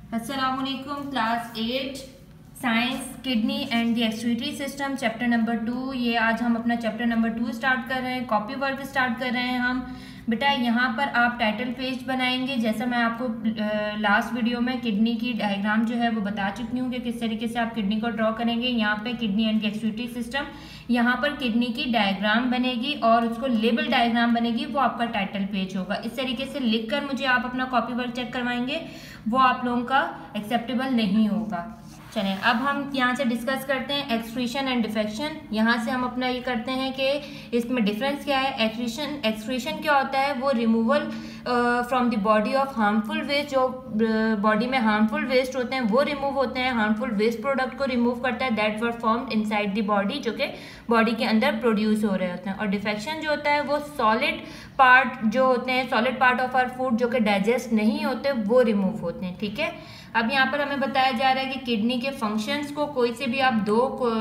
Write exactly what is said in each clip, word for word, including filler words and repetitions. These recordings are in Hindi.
अस्सलामुअलैकुम class eight science kidney and the excretory system chapter number two. ये आज हम अपना चैप्टर नंबर टू स्टार्ट कर रहे हैं, कॉपी वर्क स्टार्ट कर रहे हैं हम। बेटा यहाँ पर आप टाइटल पेज बनाएंगे, जैसा मैं आपको लास्ट वीडियो में किडनी की डायग्राम जो है वो बता चुकी हूँ कि किस तरीके से आप किडनी को ड्रॉ करेंगे। यहाँ पे किडनी एंड एक्सक्रीटरी सिस्टम, यहाँ पर किडनी की डायग्राम बनेगी और उसको लेबल डायग्राम बनेगी, वो आपका टाइटल पेज होगा। इस तरीके से लिखकर मुझे आप अपना कॉपी वर्क चेक करवाएंगे, वो आप लोगों का एक्सेप्टेबल नहीं होगा। चलें अब हम यहाँ से डिस्कस करते हैं एक्सक्रीशन एंड डिफेक्शन। यहाँ से हम अपना ये करते हैं कि इसमें डिफरेंस क्या है। एक्सक्रीशन एक्सक्रीशन क्या होता है, वो removal from the body of harmful waste, जो बॉडी uh, में हार्मफुल वेस्ट होते हैं वो रिमूव होते हैं, हार्मफुल वेस्ट प्रोडक्ट को रिमूव करता है that were formed inside the body, जो कि बॉडी के अंदर प्रोड्यूस हो रहे होते हैं। और डिफेक्शन जो होता है वो सॉलिड पार्ट जो होते हैं, solid part of our food जो कि डाइजेस्ट नहीं होते, वो रिमूव होते हैं। ठीक है, अब यहाँ पर हमें बताया जा रहा है कि किडनी के फंक्शंस को कोई से भी आप दो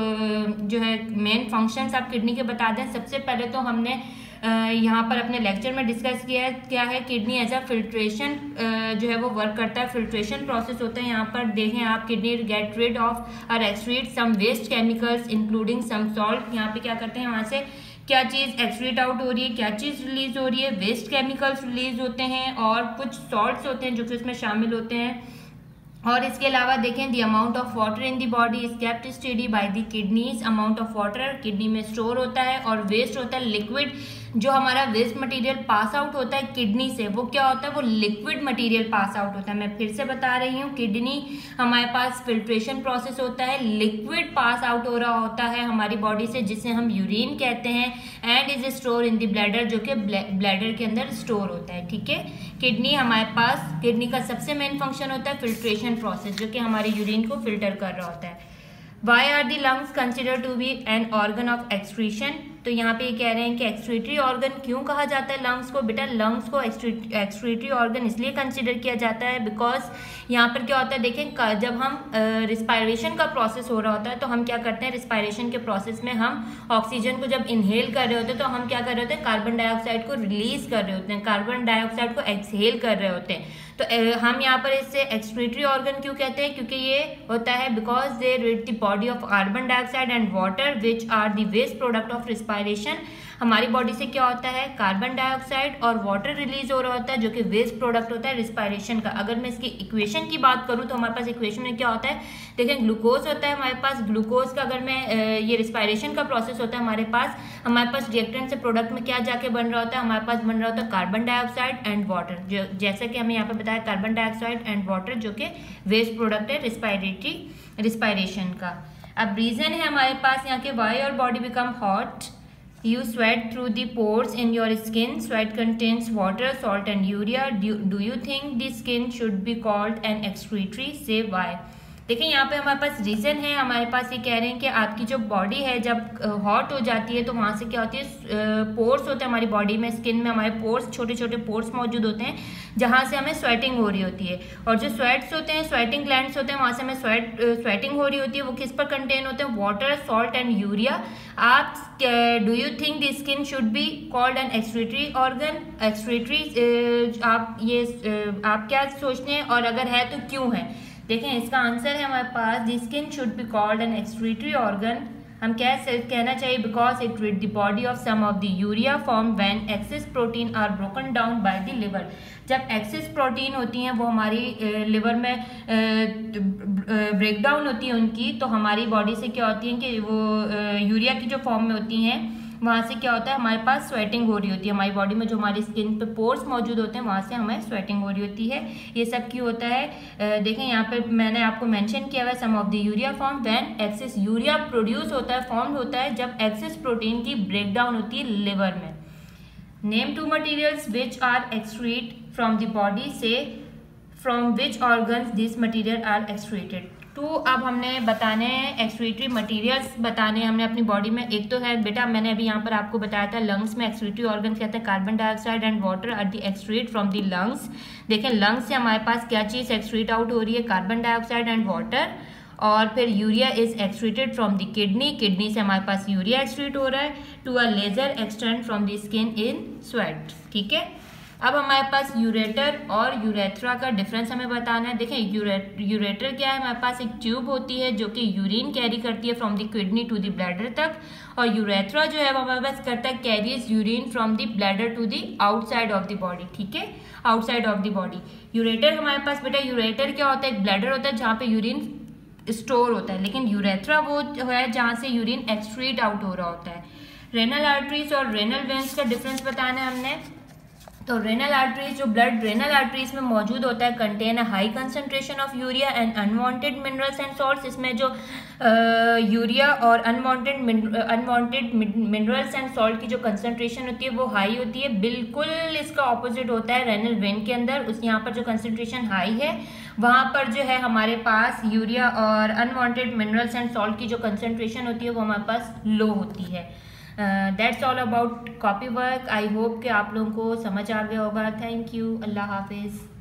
जो है मेन फंक्शंस आप किडनी के बता दें। सबसे पहले तो हमने यहाँ पर अपने लेक्चर में डिस्कस किया है क्या है, किडनी एज अ फिल्ट्रेशन जो है वो वर्क करता है, फिल्ट्रेशन प्रोसेस होता है। यहाँ पर देखें आप, किडनी गेट रिड ऑफ और excrete some waste chemicals including some salt. यहाँ पे क्या करते हैं, वहाँ से क्या चीज़ एक्सक्रीट आउट हो रही है, क्या चीज़ रिलीज हो रही है, वेस्ट केमिकल्स रिलीज होते हैं और कुछ सॉल्ट्स होते हैं जो कि उसमें शामिल होते हैं। और इसके अलावा देखें, the amount of water in the body is kept steady by the kidneys. Amount of water kidney में स्टोर होता है और वेस्ट होता है लिक्विड। जो हमारा वेस्ट मटेरियल पास आउट होता है किडनी से, वो क्या होता है, वो लिक्विड मटेरियल पास आउट होता है। मैं फिर से बता रही हूँ, किडनी हमारे पास फिल्ट्रेशन प्रोसेस होता है, लिक्विड पास आउट हो रहा होता है हमारी बॉडी से, जिसे हम यूरिन कहते हैं, and is store in the bladder, जो कि ब्लैडर के अंदर स्टोर होता है। ठीक है, किडनी हमारे पास, किडनी का सबसे मेन फंक्शन होता है फिल्ट्रेशन प्रोसेस, जो कि हमारी यूरिन को फिल्टर कर रहा होता है। Why are the lungs considered to be an organ of excretion? तो यहाँ पे ये कह रहे हैं कि एक्सक्रीटरी ऑर्गन क्यों कहा जाता है लंग्स को। बेटा लंग्स को एक्सक्रीटरी ऑर्गन इसलिए कंसिडर किया जाता है बिकॉज यहाँ पर क्या होता है, देखें जब हम रिस्पायरेशन का प्रोसेस हो रहा होता है तो हम क्या करते हैं, रिस्पायरेशन के प्रोसेस में हम ऑक्सीजन को जब इनहेल कर रहे होते हैं तो हम क्या कर रहे होते हैं, कार्बन डाइऑक्साइड को रिलीज कर रहे होते हैं, कार्बन डाइऑक्साइड को एक्सहेल कर रहे होते हैं। तो हम यहाँ पर इससे एक्सक्रीटरी ऑर्गन क्यों कहते हैं, क्योंकि ये होता है because they rid the body of carbon dioxide and water which are the waste product of respiration. हमारी बॉडी से क्या होता है, कार्बन डाइऑक्साइड और वाटर रिलीज हो रहा होता है, जो कि वेस्ट प्रोडक्ट होता है रिस्पायरेशन का। अगर मैं इसकी इक्वेशन की बात करूँ तो हमारे पास इक्वेशन में क्या होता है, देखें ग्लूकोज होता है हमारे पास। ग्लूकोज का अगर मैं ये रिस्पायरेशन का प्रोसेस होता है हमारे पास, हमारे पास रिएक्टेंट से प्रोडक्ट में क्या जाके बन रहा होता है, हमारे पास बन रहा होता है कार्बन डाइऑक्साइड एंड वाटर, जो जैसा कि हमें यहाँ पर बताया कार्बन डाइऑक्साइड एंड वाटर, जो कि वेस्ट प्रोडक्ट है रिस्पायरेटरी रिस्पायरेशन का। अब रीजन है हमारे पास यहाँ के, why your body become hot, you sweat through the pores in your skin, sweat contains water, salt and urea. do, do you think the skin should be called an excretory? say why. देखिए यहाँ पे हमारे पास रीज़न है, हमारे पास ये कह रहे हैं कि आपकी जो बॉडी है जब हॉट हो जाती है तो वहाँ से क्या होती है, पोर्स होते हैं हमारी बॉडी में, स्किन में हमारे पोर्स, छोटे छोटे पोर्स मौजूद होते हैं जहाँ से हमें स्वेटिंग हो रही होती है। और जो स्वेट्स होते हैं, स्वेटिंग ग्लैंड्स होते हैं, वहाँ से हमें स्वेट स्वेटिंग हो रही होती है। वो किस पर कंटेन होते हैं, वाटर, सॉल्ट एंड यूरिया। आप do you think the skin should be called an excretory organ? Excretory आप ये आप क्या सोचते हैं, और अगर है तो क्यों है? देखें इसका आंसर है हमारे पास, the skin should be called an excretory organ. हम क्या कहना चाहिए, because it rid the body of some of the urea form when excess protein are broken down by the liver. जब एक्सेस प्रोटीन होती हैं वो हमारी लिवर में ब्रेक डाउन होती है उनकी, तो हमारी बॉडी से क्या होती है कि वो यूरिया की जो फॉर्म में होती हैं, वहाँ से क्या होता है, हमारे पास स्वेटिंग हो रही होती है। हमारी बॉडी में जो हमारी स्किन पे पोर्स मौजूद होते हैं वहाँ से हमें स्वेटिंग हो रही होती है। ये सब क्यों होता है, देखें यहाँ पे मैंने आपको मेंशन किया हुआ है, some of the urea form when excess urea produce होता है, फॉर्म होता है जब एक्सेस प्रोटीन की ब्रेक डाउन होती है लिवर में। Name two materials which are excrete from the body, say from which organs this material are excreted. तो अब हमने बताने हैं एक्सक्रीटरी मटेरियल्स बताने हमने अपनी बॉडी में। एक तो है बेटा, मैंने अभी यहाँ पर आपको बताया था, लंग्स में एक्सक्रीटरी ऑर्गन कहते हैं, carbon dioxide and water are the excrete from the lungs. देखें लंग्स से हमारे पास क्या चीज़ एक्सक्रीट आउट हो रही है, कार्बन डाइऑक्साइड एंड वाटर। और फिर urea is excreted from the kidney, kidney से हमारे पास यूरिया एक्सक्रीट हो रहा है to a lesser extent from the skin in sweat. ठीक है, अब हमारे पास यूरेटर और यूरेथ्रा का डिफरेंस हमें बताना है। देखें, यूरेटर क्या है, हमारे पास एक ट्यूब होती है जो कि यूरिन कैरी करती है from the kidney to the bladder तक, और यूरेथ्रा जो है वो हमारे पास करता है carries urine from the bladder to the outside of the body. ठीक है, outside of the body. Ureter हमारे पास बेटा, यूरेटर क्या होता है, एक ब्लैडर होता है जहाँ पे यूरिन स्टोर होता है, लेकिन यूरेथ्रा वो है जहाँ से यूरिन एक्सक्रीट आउट हो रहा होता है। रेनल आर्टरीज और रेनल वेन्स का डिफरेंस बताना है हमने। तो रेनल आर्टरीज, जो ब्लड रेनल आर्टरीज में मौजूद होता है, contain a high concentration of urea and unwanted minerals and salts. इसमें जो यूरिया और unwanted unwanted minerals and salt की जो कंसंट्रेशन होती है वो हाई होती है। बिल्कुल इसका ऑपोजिट होता है रेनल वेन के अंदर। उस यहाँ पर जो कंसंट्रेशन हाई है वहाँ पर जो है हमारे पास यूरिया और अनवांटेड मिनरल्स एंड सॉल्ट की जो कंसंट्रेशन होती है वो हमारे पास लो होती है। That's all about copy work. I hope कि आप लोगों को समझ आ गया होगा। थैंक यू, अल्लाह हाफिज़।